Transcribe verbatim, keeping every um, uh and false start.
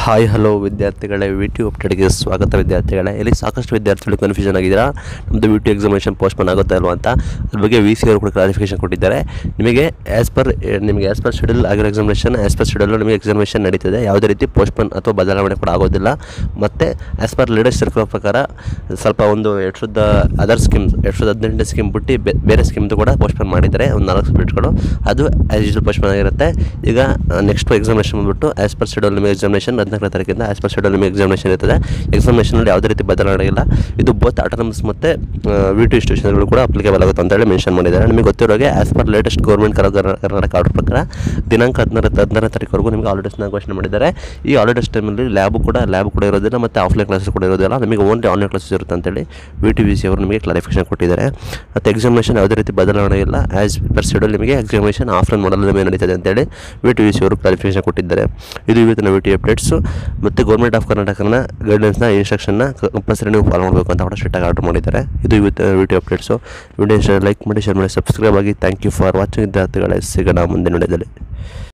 Hi hello ವಿದ್ಯಾರ್ಥಿಗಳೇ, V T U ಅಪ್ಡೇಟ್ಗೆ ಸ್ವಾಗತ. ವಿದ್ಯಾರ್ಥಿಗಳೇ, ಇಲ್ಲಿ ಸಾಕಷ್ಟು ವಿದ್ಯಾರ್ಥಿಗಳು ಕನ್ಫ್ಯೂಷನ್ ಆಗಿದ್ದೀರಾ, ನಮ್ಮದು V T U examination postpone ಆಗುತ್ತೆ ಅಲ್ವಾ ಅಂತ. ಅದ್ರ ಬಗ್ಗೆ ವಿ ಸಿ ಅವರು ಕೂಡ ಕ್ಲಾರಿಫಿಕೇಷನ್ ಕೊಟ್ಟಿದ್ದಾರೆ. ನಿಮಗೆ ಆ್ಯಸ್ ಪರ್ ನಿಮಗೆ ಆ್ಯಸ್ ಪರ್ ಶೆಡ್ಯೂಲ್ ಆಗಿರೋ ಎಕ್ಸಾಮಿನೇಷನ್ ಆ್ಯಸ್ ಪರ್ ಶೆಡ್ಯೂಲ್ ನಿಮಗೆ ಎಕ್ಸಾಮಿನೇಷನ್ ನಡೀತಿದೆ. ಯಾವುದೇ ರೀತಿ ಪೋಸ್ಟ್ಪೋನ್ ಅಥವಾ ಬದಲಾವಣೆ ಕೂಡ ಆಗೋದಿಲ್ಲ. ಮತ್ತು ಆ್ಯಸ್ ಪರ್ ಲೇಟೆಸ್ಟ್ ಸರ್ಕಲ್ ಪ್ರಕಾರ ಸ್ವಲ್ಪ ಒಂದು ಎರಡು ಸಾವಿರದ ಅದರ್ ಸ್ಕೀಮ್ಸ್ ಎರಡು ಸಾವಿರದ ಹದಿನೆಂಟನೇ ಸ್ಕೀಮ್ ಬಿಟ್ಟು ಬೇರೆ ಸ್ಕೀಮ್ದು ಕೂಡ ಪೋಸ್ಟ್ಪೋನ್ ಮಾಡಿದ್ದಾರೆ, ಒಂದು ನಾಲ್ಕು ಸಬ್ಜೆಕ್ಟ್ಗಳು. ಅದು ಆ್ಯಸ್ ಯೂಶುವಲ್ ಪೋಸ್ಟ್ಪೋನ್ ಆಗಿರುತ್ತೆ. ಈಗ ನೆಕ್ಸ್ಟ್ ಎಕ್ಸಾಮಿನೇಷನ್ ಬಂದುಬಿಟ್ಟು ಆ್ಯಸ್ ಪರ್ ಶೆಡ್ಯೂಲ್ ನಿಮಗೆ ಎಕ್ಸಾಮಿನೇಷನ್ ಹದಿನಾಲ್ಕನೇ ತಾರೀಕಿಂದ ಆ್ಯಸ್ ಪರ್ ಶೆಡ್ಯೂಲ್ ನಿಮಗೆ ಎಕ್ಸಾಮಿನೇಷನ್ ಇರ್ತದೆ. ಎಕ್ಸಾಮಿನೇಷನಲ್ಲಿ ಯಾವುದೇ ರೀತಿ ಬದಲಾವಣೆ ಇಲ್ಲ. ಇದು ಬೋತ್ ಆಟೋನಮಸ್ ಮತ್ತು ವಿ ಟಿ ಇನ್ಸ್ಟಿಟ್ಯೂಷನ್ಗಳು ಕೂಡ ಅಪ್ಲಿಕೇಬಲ್ ಆಗುತ್ತೆ ಅಂತೇಳಿ ಮೆನ್ಷನ್ ಮಾಡಿದ್ದಾರೆ. ನಿಮಗೆ ಗೊತ್ತಿರೋಗೆ as per latest government Karnataka order ಪ್ರಕಾರ ದಿನಾಂಕ ಹದಿನಾರು ಹದಿನಾರನೇ ತಾರೀಕುವರೆಗೂ ನಿಮಗೆ ಹಾಲಿಡೇಸ್ನ ಘೋಷಣೆ ಮಾಡಿದ್ದಾರೆ. ಈ ಹಾಲಿಡೇಸ್ ಟೈಮಲ್ಲಿ ಲ್ಯಾಬ್ ಕೂಡ ಲ್ಯಾಬ್ ಕೂಡ ಇರೋದಿಲ್ಲ ಮತ್ತು ಆಫ್ಲೈನ್ ಕ್ಲಾಸಸ್ ಕೂಡ ಇರೋದಿಲ್ಲ. ನಿಮಗೆ ಓನ್ಲಿ ಆನ್ಲೈನ್ ಕ್ಲಾಸಸ್ ಇರುತ್ತೆ ಅಂತೇಳಿ ವಿ ಟಿ ವಿ ಸಿ ಅವರು ನಿಮಗೆ ಕ್ಲಾರಿಫಿಕೇಷನ್ ಕೊಟ್ಟಿದ್ದಾರೆ. ಮತ್ತು ಎಕ್ಸಾಮಿನೇಷನ್ ಯಾವುದೇ ರೀತಿ ಬದಲಾವಣೆ ಇಲ್ಲ. ಆ್ಯಸ್ ಪರ್ ಶೆಡ್ಯೂಲ್ ನಿಮಗೆ ಎಕ್ಸಾಮಿನೇಷನ್ ಆಫ್ಲೈನ್ ಮಾಡಲ್ ಮೇಲೆ ನಡೀತದೆ ಅಂತೇಳಿ ವಿ ಟಿ ವಿ ಸಿ ಅವರು ಕ್ಲಾರಿಫಿಕೇಷನ್ ಕೊಟ್ಟಿದ್ದಾರೆ. ಇದು ಇವತ್ತಿನ ವಿ ಟಿ ಅಪ್ಡೇಟ್ಸು. ಮತ್ತು ಗೌರ್ಮೆಂಟ್ ಆಫ್ ಕರ್ನಾಟಕನ ಗೈಡ್ಲೈನ್ಸ್ನ ಇನ್ಸ್ಟ್ರಕ್ಷನ್ನ ಕಂಪಲ್ಸರಿ ನೀವು ಫಾಲೋ ಮಾಡಬೇಕು ಅಂತ ಕೂಡ ಸ್ಟ್ರಿಕ್ಟಾಗಿ ಆರ್ಡರ್ ಮಾಡಿದ್ದಾರೆ. ಇದು ಇವತ್ತು V T updates. Video like ಮಾಡಿ, ಶೇರ್ ಮಾಡಿ, ಸಬ್ಸ್ಕ್ರೈಬ್ ಆಗಿ. ಥ್ಯಾಂಕ್ ಯು ಫಾರ್ ವಾಚಿಂಗ್ ವಿದ್ಯಾರ್ಥಿಗಳೇ. ಸಿಗೋಣ ಮುಂದಿನ ವಿಡಿಯೋದಲ್ಲಿ.